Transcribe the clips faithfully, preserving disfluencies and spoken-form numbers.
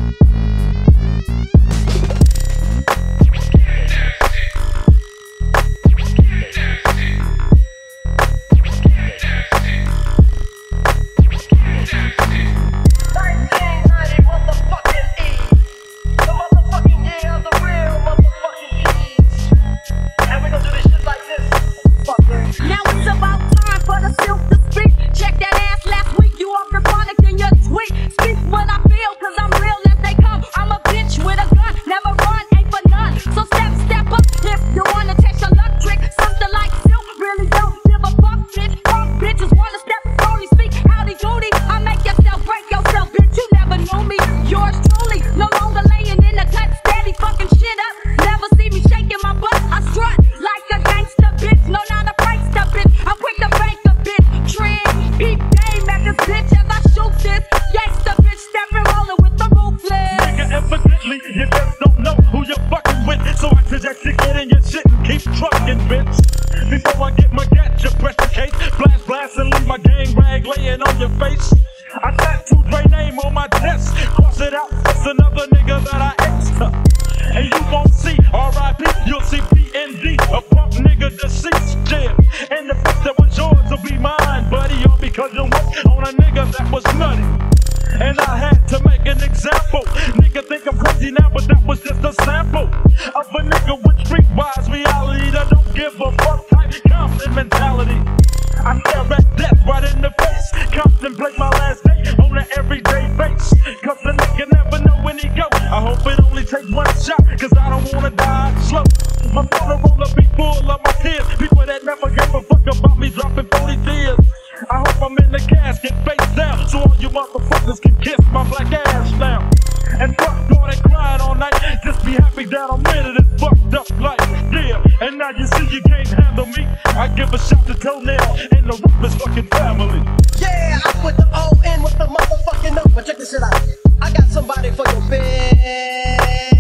Before I get my gat, you press the case. Blast, blast, and leave my gang rag laying on your face. I tattooed Dre name on my chest. Cross it out, that's another nigga that I extra. And you won't see R I P, you'll see P N D, a punk nigga deceased, yeah. And the fact that was yours will be mine, buddy, all because you worked on a nigga that was nutty. And I had to make an example. Nigga think I'm crazy now, but that was just a sample of a nigga with streetwise reality that don't give a fuck type Compton mentality. I stare at death right in the face, contemplate my last day on an everyday base. Cause the nigga never know when he go. I hope it only takes one shot, cause I don't wanna die slow. My funeral will be full of my tears, people that never gave a fuck about me dropping forty tears. I hope I'm in the casket face down, so all you motherfuckers can kiss my black ass now. And fuck all that crying all night, just be happy that I'm winning this fucked up life. Yeah, and now you see you can't handle me. I give a shout to Toenail and the Ruthless fucking family. Yeah, I put the O in with the motherfucking O, but check this shit out. I got somebody for your bitch.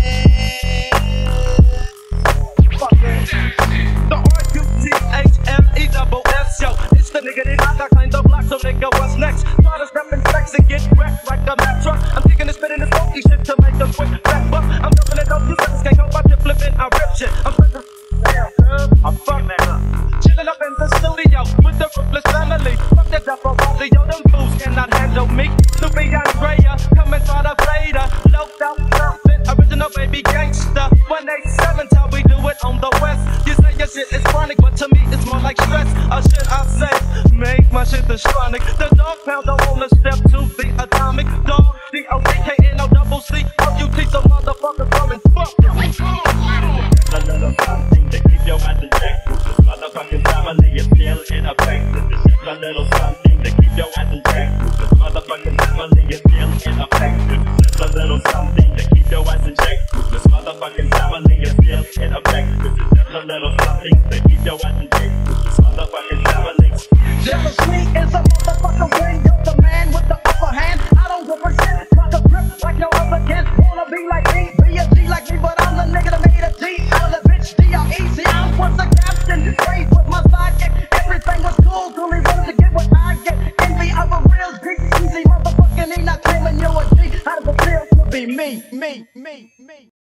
Fuck it. The R U T H M E double S, yo. It's the nigga that I claim the block, so nigga, what's next? Try to step in flex and get wrecked like a metro. I'm taking this spit in this funky shit to make a quick back buck. I'm dumping it up, you suckers can't help but to flipping, I rip shit. I'm straight to damn, girl, I'm fucking that up. Chilling up in the studio with the Ruthless family. Fuck that up for all yo, them fools cannot handle me. Snoopy and Raya, come and try to fade her. Loped out, something, original baby gangster. one eighty-seven, how we do it on the west. You say your shit is chronic, but to me it's more like stress. Or should I say, make my shit the chronic. The dog pound on the step to the atomic dog. D O A K N O double C O U T, some motherfuckers coming. Fuck you. A little something to keep your ass in check. This motherfucking family is still in effect. This is just a little something to keep your ass in check. This motherfucking family is still in effect. This is just a little something to keep your ass in check. This motherfucking family is still in effect. This is just a little something to keep your ass in check.